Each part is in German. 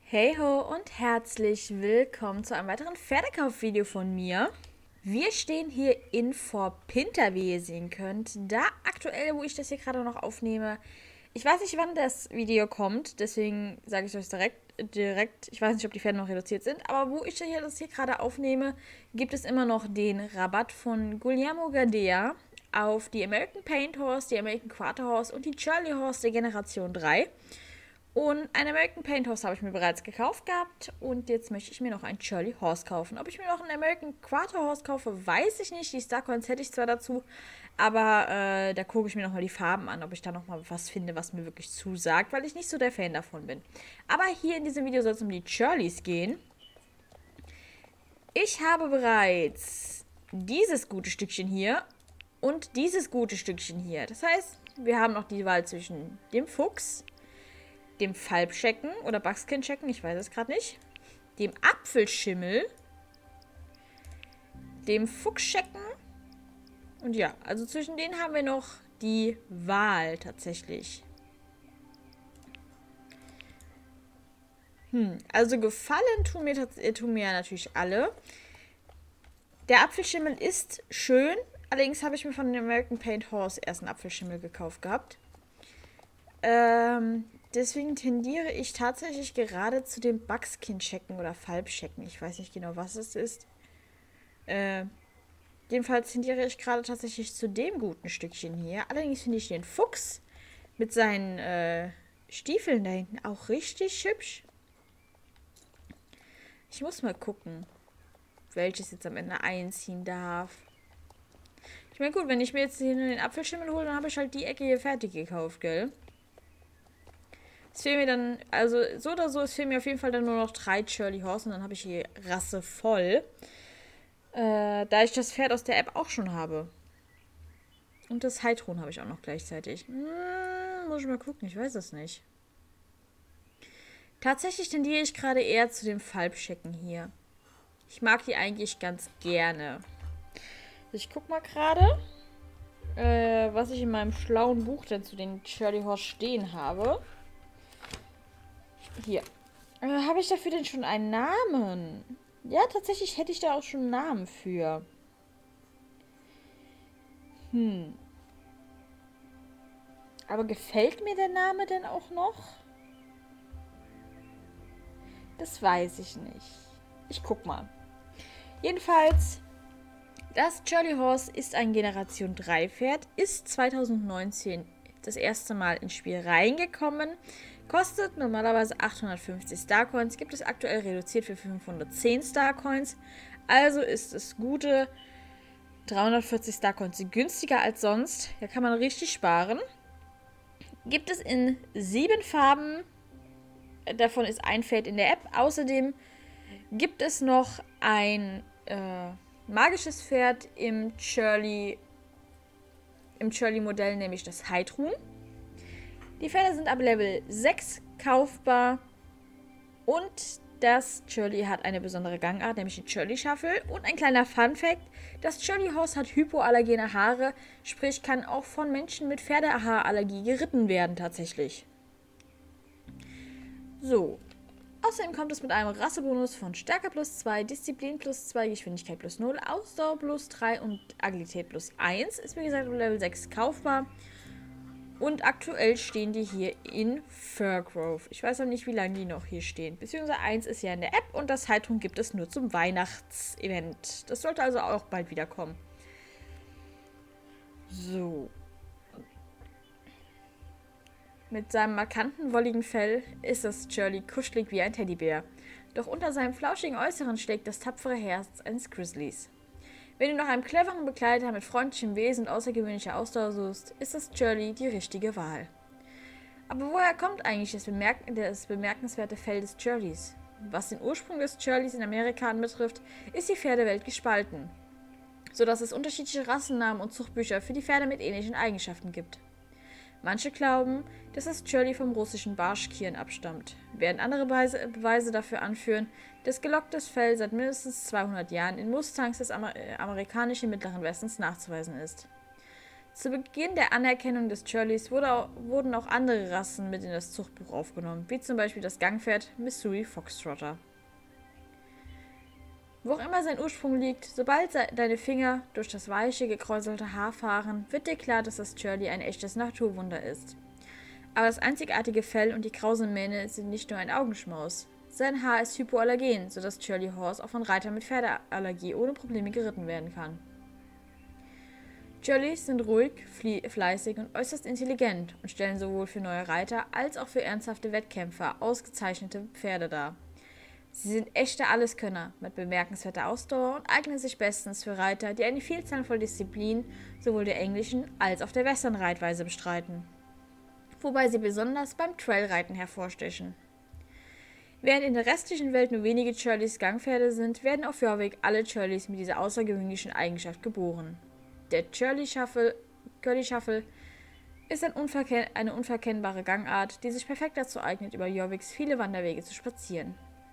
Hey ho und herzlich willkommen zu einem weiteren Pferdekaufvideo von mir. Wir stehen hier in Vorpinter, wie ihr sehen könnt. Da aktuell, wo ich das hier gerade noch aufnehme. Ich weiß nicht, wann das Video kommt, deswegen sage ich euch direkt. Ich weiß nicht, ob die Pferde noch reduziert sind, aber wo ich das hier gerade aufnehme, gibt es immer noch den Rabatt von Guglielmo Gadea auf die American Paint Horse, die American Quarter Horse und die Charlie Horse der Generation 3. Und ein American Paint Horse habe ich mir bereits gekauft gehabt. Und jetzt möchte ich mir noch ein Charlie Horse kaufen. Ob ich mir noch einen American Quarter Horse kaufe, weiß ich nicht. Die Starcoins hätte ich zwar dazu. Aber da gucke ich mir nochmal die Farben an, ob ich da nochmal was finde, was mir wirklich zusagt. Weil ich nicht so der Fan davon bin. Aber hier in diesem Video soll es um die Charlies gehen. Ich habe bereits dieses gute Stückchen hier und dieses gute Stückchen hier. Das heißt, wir haben noch die Wahl zwischen dem Fuchs, dem Falbschecken oder Buckskin-Checken, ich weiß es gerade nicht, dem Apfelschimmel, dem Fuchschecken und ja, also zwischen denen haben wir noch die Wahl tatsächlich. Also gefallen tun mir natürlich alle. Der Apfelschimmel ist schön, allerdings habe ich mir von dem American Paint Horse erst einen Apfelschimmel gekauft gehabt. Deswegen tendiere ich tatsächlich gerade zu dem Buckskin-Checken oder Falbschecken. Ich weiß nicht genau, was es ist. Jedenfalls tendiere ich gerade tatsächlich zu dem guten Stückchen hier. Allerdings finde ich den Fuchs mit seinen Stiefeln da hinten auch richtig hübsch. Ich muss mal gucken, welches jetzt am Ende einziehen darf. Ich meine, gut, wenn ich mir jetzt hier den Apfelschimmel hole, dann habe ich halt die Ecke hier fertig gekauft, gell? Es fehlen mir dann, also so oder so, es fehlen mir auf jeden Fall dann nur noch 3 Charlie Horse und dann habe ich die Rasse voll. Da ich das Pferd aus der App auch schon habe. Und das Heidrun habe ich auch noch gleichzeitig. Muss ich mal gucken, ich weiß es nicht. Tatsächlich tendiere ich gerade eher zu dem Falbschecken hier. Ich mag die eigentlich ganz gerne. Ich guck mal gerade, was ich in meinem schlauen Buch denn zu den Charlie Horse stehen habe. Hier. Habe ich dafür denn schon einen Namen? Ja, tatsächlich hätte ich da auch schon einen Namen für. Aber gefällt mir der Name denn auch noch? Das weiß ich nicht. Ich guck mal. Jedenfalls, das Charlie Horse ist ein Generation 3 Pferd, ist 2019 das erste Mal ins Spiel reingekommen. Kostet normalerweise 850 Starcoins, gibt es aktuell reduziert für 510 Starcoins. Also ist es gute 340 Starcoins günstiger als sonst. Da kann man richtig sparen. Gibt es in 7 Farben. Davon ist ein Pferd in der App. Außerdem gibt es noch ein magisches Pferd im Charlie-Modell, nämlich das Heidrun. Die Pferde sind ab Level 6 kaufbar und das Charlie hat eine besondere Gangart, nämlich die Charlie Shuffle. Und ein kleiner Fun-Fact: Das Charlie Horse hat hypoallergene Haare, sprich kann auch von Menschen mit Pferdehaarallergie geritten werden tatsächlich. So. Außerdem kommt es mit einem Rassebonus von Stärke plus 2, Disziplin plus 2, Geschwindigkeit plus 0, Ausdauer plus 3 und Agilität plus 1. Ist wie gesagt Level 6 kaufbar. Und aktuell stehen die hier in Furgrove. Ich weiß noch nicht, wie lange die noch hier stehen. Beziehungsweise 1 ist ja in der App und das Heidrun gibt es nur zum Weihnachtsevent. Das sollte also auch bald wieder kommen. So. Mit seinem markanten, wolligen Fell ist das Charlie kuschelig wie ein Teddybär. Doch unter seinem flauschigen Äußeren schlägt das tapfere Herz eines Grizzlies. Wenn du nach einem cleveren Begleiter mit freundlichem Wesen und außergewöhnlicher Ausdauer suchst, ist das Charlie die richtige Wahl. Aber woher kommt eigentlich das bemerkenswerte Fell des Charlies? Was den Ursprung des Charlies in Amerika anbetrifft, ist die Pferdewelt gespalten, sodass es unterschiedliche Rassennamen und Zuchtbücher für die Pferde mit ähnlichen Eigenschaften gibt. Manche glauben, dass das Charlie vom russischen Barschkiren abstammt, während andere Beweise dafür anführen, dass gelocktes Fell seit mindestens 200 Jahren in Mustangs des amerikanischen Mittleren Westens nachzuweisen ist. Zu Beginn der Anerkennung des Churleys wurden auch andere Rassen mit in das Zuchtbuch aufgenommen, wie zum Beispiel das Gangpferd Missouri Foxtrotter. Wo auch immer sein Ursprung liegt, sobald deine Finger durch das weiche, gekräuselte Haar fahren, wird dir klar, dass das Churley ein echtes Naturwunder ist. Aber das einzigartige Fell und die krausen Mähne sind nicht nur ein Augenschmaus. Sein Haar ist hypoallergen, sodass Charlie Horse auch von Reitern mit Pferdeallergie ohne Probleme geritten werden kann. Churleys sind ruhig, fleißig und äußerst intelligent und stellen sowohl für neue Reiter als auch für ernsthafte Wettkämpfer ausgezeichnete Pferde dar. Sie sind echte Alleskönner mit bemerkenswerter Ausdauer und eignen sich bestens für Reiter, die eine Vielzahl von Disziplinen sowohl der englischen als auch der Western-Reitweise bestreiten. Wobei sie besonders beim Trailreiten hervorstechen. Während in der restlichen Welt nur wenige Churleys Gangpferde sind, werden auf Jorvik alle Churleys mit dieser außergewöhnlichen Eigenschaft geboren. Der Curly Shuffle ist eine unverkennbare Gangart, die sich perfekt dazu eignet, über Jorviks viele Wanderwege zu spazieren.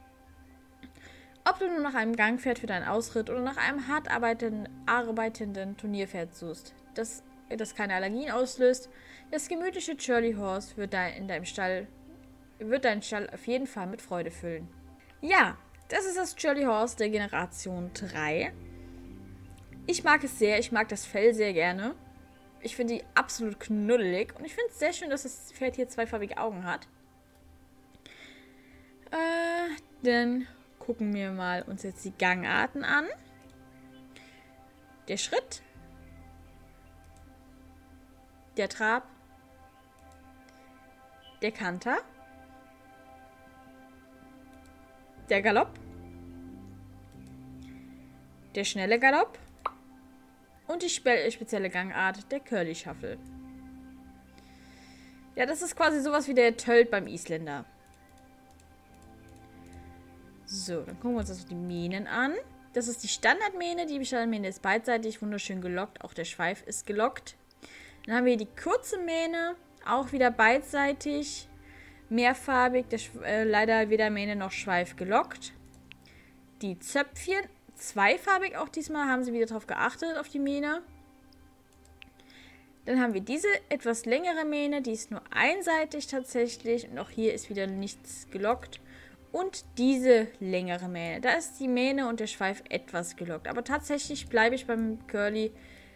Ob du nur nach einem Gangpferd für deinen Ausritt oder nach einem hart arbeitenden Turnierpferd suchst, das keine Allergien auslöst, das gemütliche Churly Horse wird deinen Stall auf jeden Fall mit Freude füllen. Ja, das ist das Churly Horse der Generation 3. Ich mag es sehr, ich mag das Fell sehr gerne. Ich finde die absolut knuddelig und ich finde es sehr schön, dass das Pferd hier zweifarbige Augen hat. Dann gucken wir mal uns jetzt die Gangarten an. Der Schritt. Der Trab. Der Kanter. Der Galopp. Der schnelle Galopp. Und die spezielle Gangart, der Curly Shuffle. Ja, das ist quasi sowas wie der Tölt beim Isländer. So, dann gucken wir uns das die Mähnen an. Das ist die Standardmähne. Die Standardmähne ist beidseitig, wunderschön gelockt. Auch der Schweif ist gelockt. Dann haben wir die kurze Mähne, auch wieder beidseitig, mehrfarbig. Leider weder Mähne noch Schweif gelockt. Die Zöpfchen, zweifarbig auch diesmal, haben sie wieder darauf geachtet, auf die Mähne. Dann haben wir diese etwas längere Mähne, die ist nur einseitig tatsächlich. Und auch hier ist wieder nichts gelockt. Und diese längere Mähne, da ist die Mähne und der Schweif etwas gelockt. Aber tatsächlich bleibe ich beim Curly,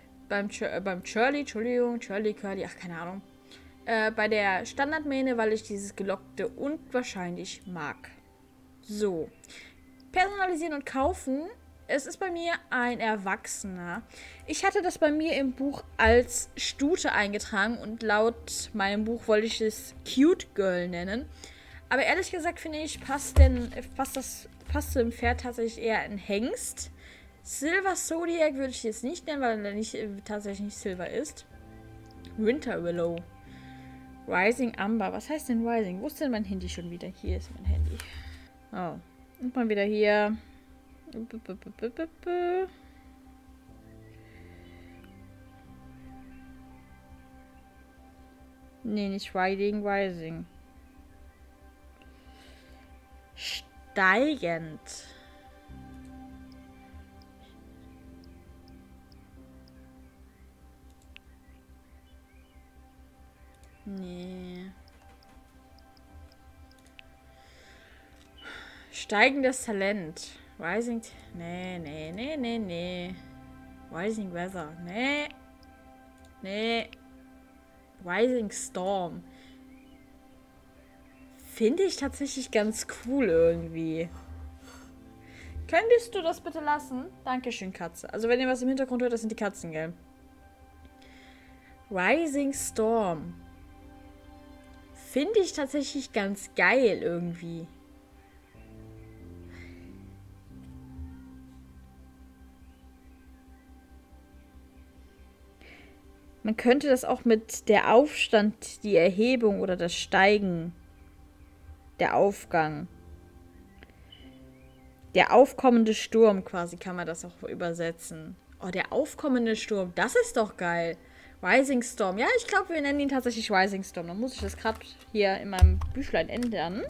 ach keine Ahnung. Bei der Standardmähne, weil ich dieses Gelockte unwahrscheinlich mag. So. Personalisieren und kaufen. Es ist bei mir ein Erwachsener. Ich hatte das bei mir im Buch als Stute eingetragen und laut meinem Buch wollte ich es Cute Girl nennen. Aber ehrlich gesagt finde ich, passt zu dem Pferd tatsächlich eher ein Hengst. Silver Zodiac würde ich jetzt nicht nennen, weil er tatsächlich nicht Silver ist. Winter Willow. Rising Amber. Was heißt denn Rising? Wo ist denn mein Handy schon wieder? Hier ist mein Handy. Oh. Und mal wieder hier. Nee, nicht Riding, Rising. Steigend. Nee. Steigendes Talent. Rising. Nee. Rising Weather. Nee. Rising Storm. Finde ich tatsächlich ganz cool irgendwie. Könntest du das bitte lassen? Dankeschön, Katze. Also wenn ihr was im Hintergrund hört, das sind die Katzen, gell? Rising Storm. Finde ich tatsächlich ganz geil irgendwie. Man könnte das auch mit der Aufstand, die Erhebung oder das Steigen, der Aufgang. Der aufkommende Sturm quasi kann man das auch übersetzen. Oh, der aufkommende Sturm, das ist doch geil. Rising Storm. Ja, ich glaube, wir nennen ihn tatsächlich Rising Storm. Dann muss ich das gerade hier in meinem Büchlein ändern.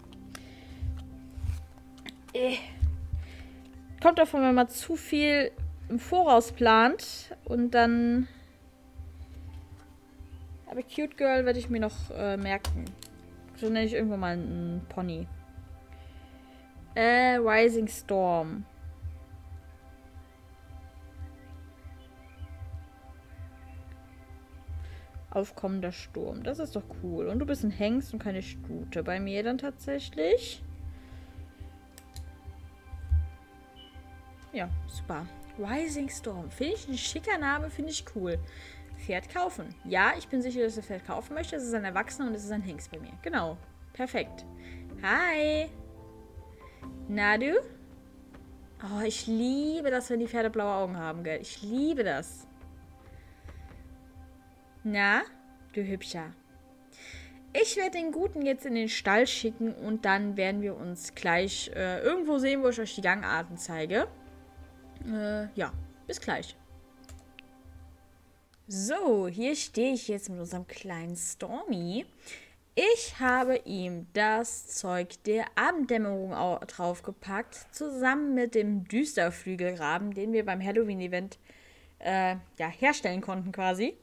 Kommt davon, wenn man zu viel im Voraus plant und dann Aber Cute Girl werde ich mir noch merken. So nenne ich irgendwann mal einen Pony. Rising Storm. Aufkommender Sturm. Das ist doch cool. Und du bist ein Hengst und keine Stute. Bei mir dann tatsächlich. Ja, super. Rising Storm. Finde ich ein schicker Name, finde ich cool. Pferd kaufen. Ja, ich bin sicher, dass er Pferd kaufen möchte. Es ist ein Erwachsener und es ist ein Hengst bei mir. Genau. Perfekt. Hi. Na du? Oh, ich liebe das, wenn die Pferde blaue Augen haben, gell? Ich liebe das. Na, du Hübscher. Ich werde den Guten jetzt in den Stall schicken und dann werden wir uns gleich irgendwo sehen, wo ich euch die Gangarten zeige. Ja, bis gleich. So, hier stehe ich jetzt mit unserem kleinen Stormy. Ich habe ihm das Zeug der Abenddämmerung draufgepackt, zusammen mit dem Düsterflügelraben, den wir beim Halloween-Event herstellen konnten quasi.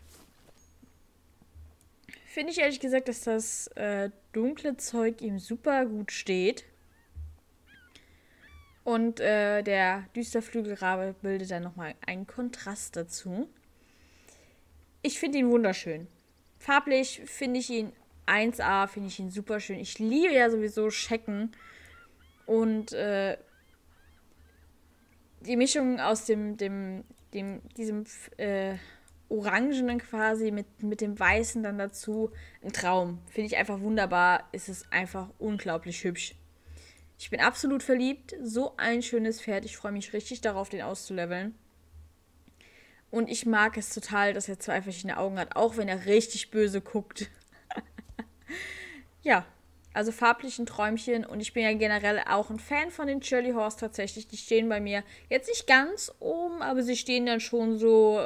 Finde ich ehrlich gesagt, dass das dunkle Zeug ihm super gut steht. Und der Düsterflügelrabe bildet dann nochmal einen Kontrast dazu. Ich finde ihn wunderschön. Farblich finde ich ihn 1A, finde ich ihn super schön. Ich liebe ja sowieso Schecken. Und die Mischung aus diesem Orangenen quasi mit dem Weißen dann dazu. Ein Traum. Finde ich einfach wunderbar. Es ist einfach unglaublich hübsch. Ich bin absolut verliebt. So ein schönes Pferd. Ich freue mich richtig darauf, den auszuleveln. Und ich mag es total, dass er zwei verschiedene Augen hat. Auch wenn er richtig böse guckt. Ja, also farblich ein Träumchen. Und ich bin ja generell auch ein Fan von den Shirley Horse tatsächlich. Die stehen bei mir jetzt nicht ganz oben, aber sie stehen dann schon so...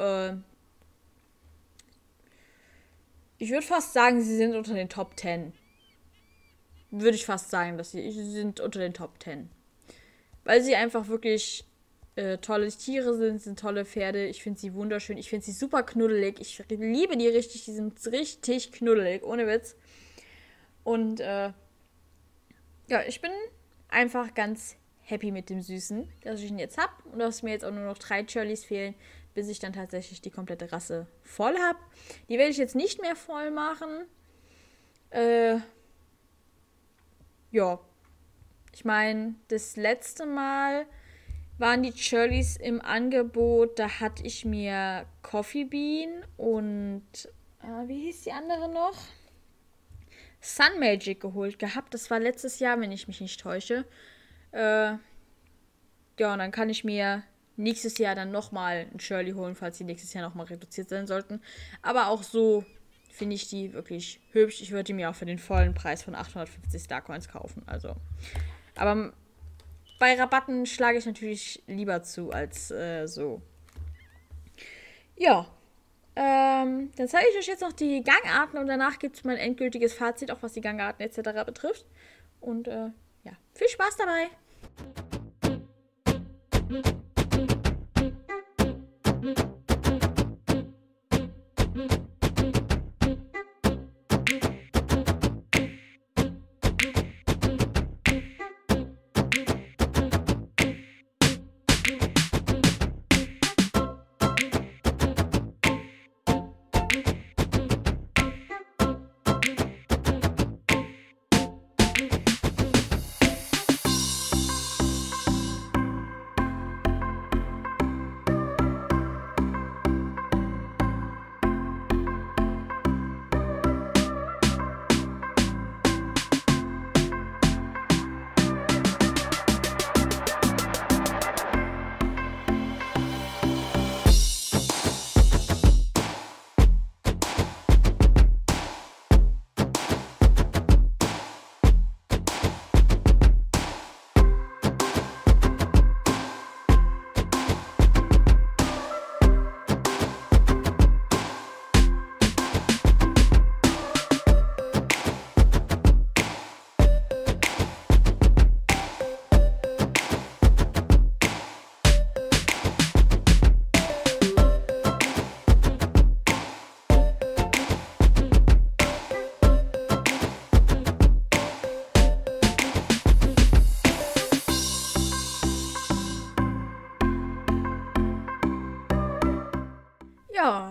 ich würde fast sagen, sie sind unter den Top 10. Würde ich fast sagen, dass sie sind unter den Top 10. Weil sie einfach wirklich tolle Tiere sind tolle Pferde. Ich finde sie wunderschön. Ich finde sie super knuddelig. Ich liebe die richtig. Die sind richtig knuddelig, ohne Witz. Und ja, ich bin einfach ganz happy mit dem Süßen, dass ich ihn jetzt habe. Und dass mir jetzt auch nur noch 3 Shirleys fehlen, bis ich dann tatsächlich die komplette Rasse voll habe. Die werde ich jetzt nicht mehr voll machen. Ja. Ich meine, das letzte Mal waren die Shirleys im Angebot. Da hatte ich mir Coffee Bean und wie hieß die andere noch? Sun Magic geholt gehabt. Das war letztes Jahr, wenn ich mich nicht täusche. Ja, und dann kann ich mir nächstes Jahr dann nochmal ein Shirley holen, falls die nächstes Jahr nochmal reduziert sein sollten. Aber auch so finde ich die wirklich hübsch. Ich würde die mir auch für den vollen Preis von 850 Starcoins kaufen. Also, aber bei Rabatten schlage ich natürlich lieber zu als so. Ja. Dann zeige ich euch jetzt noch die Gangarten und danach gibt es mein endgültiges Fazit, auch was die Gangarten etc. betrifft. Und ja, viel Spaß dabei!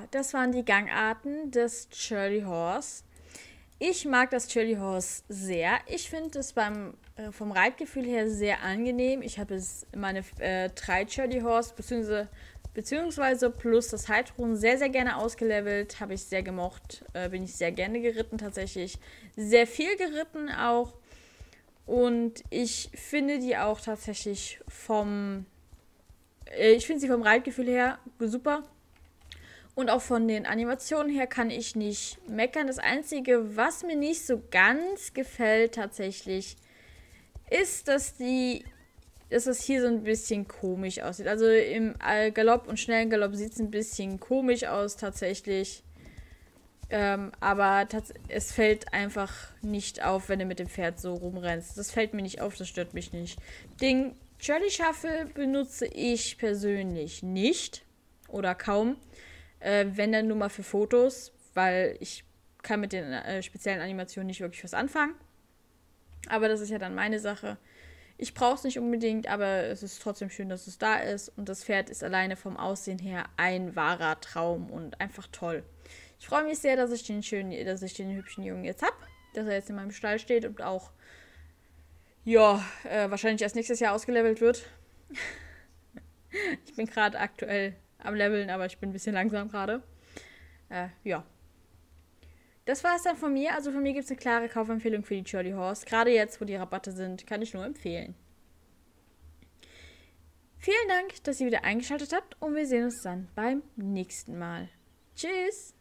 das waren die Gangarten des Charlie Horse. Ich mag das Charlie Horse sehr. Ich finde es vom Reitgefühl her sehr angenehm. Ich habe es meine 3 Charlie Horse beziehungsweise plus das Heidrun sehr, sehr gerne ausgelevelt. Habe ich sehr gemocht. Bin ich sehr gerne geritten tatsächlich. Sehr viel geritten auch. Und ich finde die auch tatsächlich ich finde sie vom Reitgefühl her super. Und auch von den Animationen her kann ich nicht meckern. Das Einzige, was mir nicht so ganz gefällt tatsächlich, ist, dass es hier so ein bisschen komisch aussieht. Also im Galopp und schnellen Galopp sieht es ein bisschen komisch aus tatsächlich. Aber es fällt einfach nicht auf, wenn du mit dem Pferd so rumrennst. Das fällt mir nicht auf, das stört mich nicht. Den Charlie Shuffle benutze ich persönlich nicht oder kaum. Wenn dann nur mal für Fotos, weil ich kann mit den speziellen Animationen nicht wirklich was anfangen. Aber das ist ja dann meine Sache. Ich brauche es nicht unbedingt, aber es ist trotzdem schön, dass es da ist. Und das Pferd ist alleine vom Aussehen her ein wahrer Traum und einfach toll. Ich freue mich sehr, dass ich den hübschen Jungen jetzt habe. Dass er jetzt in meinem Stall steht und auch, ja, wahrscheinlich erst nächstes Jahr ausgelevelt wird. Ich bin gerade aktuell am Leveln, aber ich bin ein bisschen langsam gerade. Ja. Das war es dann von mir. Also von mir gibt es eine klare Kaufempfehlung für die Charlie Horse. Gerade jetzt, wo die Rabatte sind, kann ich nur empfehlen. Vielen Dank, dass ihr wieder eingeschaltet habt und wir sehen uns dann beim nächsten Mal. Tschüss!